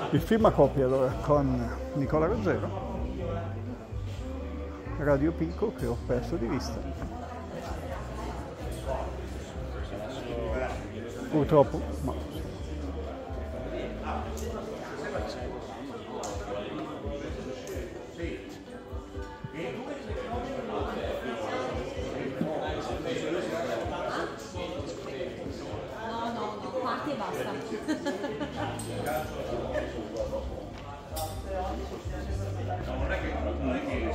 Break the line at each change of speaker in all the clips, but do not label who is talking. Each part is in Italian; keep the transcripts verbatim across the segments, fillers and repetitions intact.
Il film a coppia allora con Nicola Ruggero, Radio Pico che ho perso di vista. Purtroppo, ma...
No, no, no, parti e basta.
Non è che non è che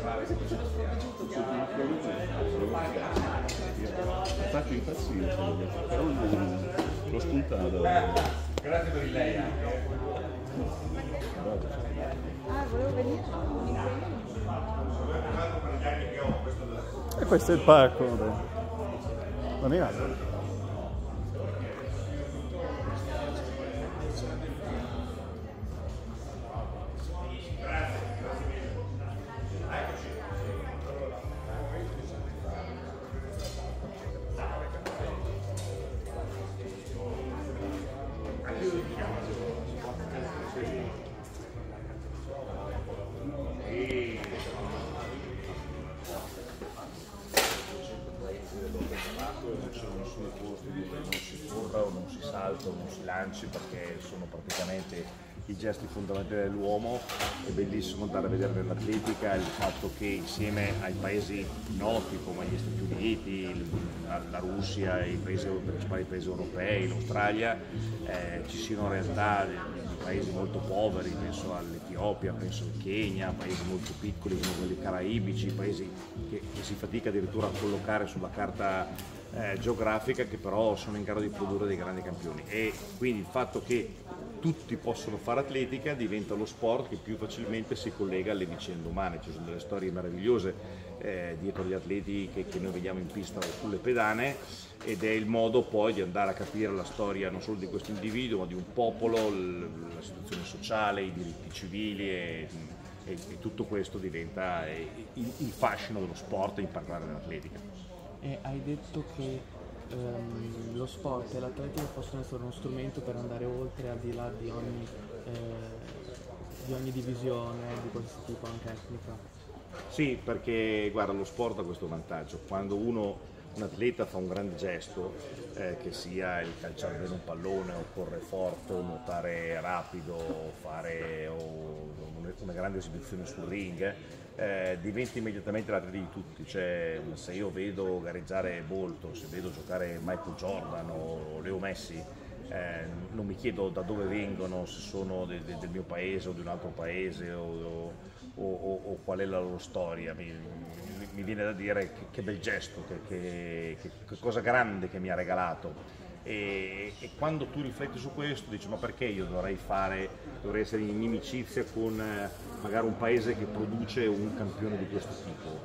faccio impazzire, però l'ho spuntato. Grazie per il lei anche.
Ah, volevo venire.
E questo è il parco da Milano.
Non si corra o non si salta o non si lanci, perché sono praticamente i gesti fondamentali dell'uomo. È bellissimo andare a vedere nell'atletica il fatto che insieme ai paesi noti come gli Stati Uniti, la Russia, i, paesi, i principali paesi europei, l'Australia, eh, ci siano in realtà paesi molto poveri, penso all'Etiopia, penso al Kenya, paesi molto piccoli come quelli caraibici, paesi che, che si fatica addirittura a collocare sulla carta eh, geografica, che però sono in grado di produrre dei grandi campioni. E quindi il fatto che tutti possono fare atletica diventa lo sport che più facilmente si collega alle vicende umane. Ci sono delle storie meravigliose eh, dietro gli atleti che, che noi vediamo in pista o sulle pedane, ed è il modo poi di andare a capire la storia non solo di questo individuo ma di un popolo, la situazione sociale, i diritti civili, e, e, e tutto questo diventa il, il fascino dello sport, in particolare dell'atletica.
E hai detto che ehm, lo sport e l'atletica possono essere uno strumento per andare oltre, al di là di ogni, eh, di ogni divisione, di questo tipo, anche etnica.
Sì, perché guarda, lo sport ha questo vantaggio: quando uno un atleta fa un grande gesto, eh, che sia il calciare bene un pallone, o correre forte, o nuotare rapido, o fare o una grande esibizione sul ring, eh, diventa immediatamente l'atleta di tutti. Cioè, se io vedo gareggiare Bolt, o se vedo giocare Michael Jordan o Leo Messi, eh, non mi chiedo da dove vengono, se sono de, de, del mio paese o di un altro paese, o, o, o, o qual è la loro storia. Mi, mi viene da dire che, che bel gesto, che, che, che, che cosa grande che mi ha regalato. E, e quando tu rifletti su questo dici: ma perché io dovrei fare, dovrei essere in inimicizia con eh, magari un paese che produce un campione di questo tipo?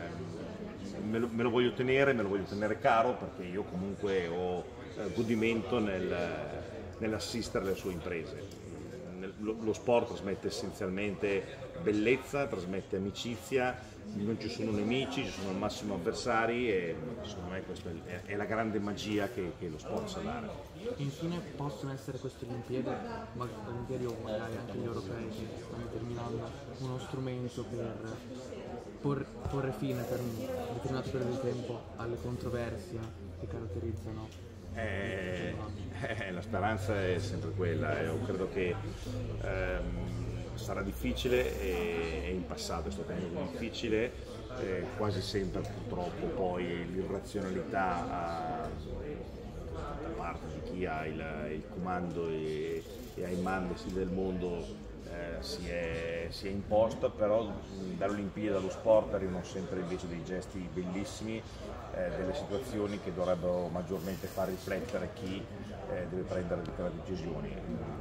Eh, me, lo, me lo voglio tenere, me lo voglio tenere caro, perché io comunque ho eh, godimento nel, nell'assistere alle sue imprese. Lo, lo sport trasmette essenzialmente bellezza, trasmette amicizia, non ci sono nemici, ci sono al massimo avversari, e secondo me questa è, è la grande magia che, che lo sport sa dare.
Infine, possono essere queste Olimpiadi, ma Olimpiadi o magari anche gli europei che stanno terminando, uno strumento per por, porre fine per un determinato periodo di tempo alle controversie che caratterizzano?
Eh, eh, la speranza è sempre quella. Io credo che ehm, sarà difficile, e, e in passato è stato molto difficile, eh, quasi sempre purtroppo poi l'irrazionalità da parte di chi ha il, il comando e, e ha in mano il del mondo eh, si, è, si è imposta. Però dalle Olimpiadi, dallo sport, arrivano sempre invece dei gesti bellissimi, eh, delle situazioni che dovrebbero maggiormente far riflettere chi eh, deve prendere determinate decisioni.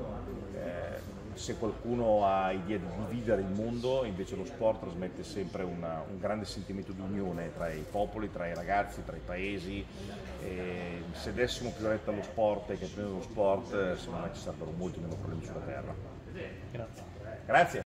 Eh, se qualcuno ha idea di dividere il mondo, invece lo sport trasmette sempre una, un grande sentimento di unione tra i popoli, tra i ragazzi, tra i paesi. E se dessimo più retta allo sport e che prendere lo sport, secondo me ci sarebbero molti meno problemi sulla terra.
Grazie.
Grazie.